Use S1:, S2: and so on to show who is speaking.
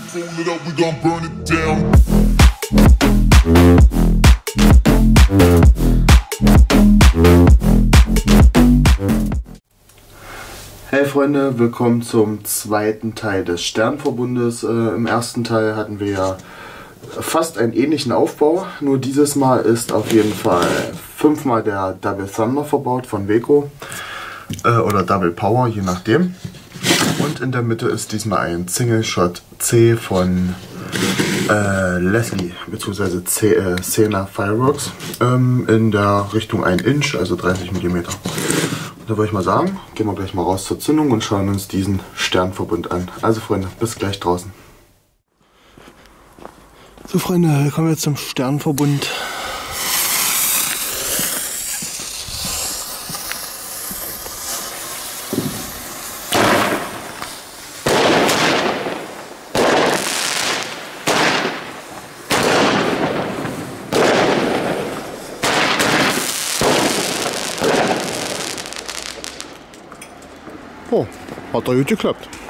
S1: Roll it up, we gon' burn it down.
S2: Hey Freunde, willkommen zum zweiten Teil des Sternverbundes. Im ersten Teil hatten wir ja fast einen ähnlichen Aufbau, nur dieses Mal ist auf jeden Fall 5-mal der Double Thunder verbaut von Weco oder Double Power, je nachdem. Und in der Mitte ist diesmal ein Single Shot C von Leslie bzw. Cena Fireworks in der Richtung 1 Inch, also 30 mm. Da würde ich mal sagen, gehen wir gleich mal raus zur Zündung und schauen uns diesen Sternverbund an. Also Freunde, bis gleich draußen. So Freunde, wir kommen jetzt zum Sternverbund. Oh, hat doch gut geklappt.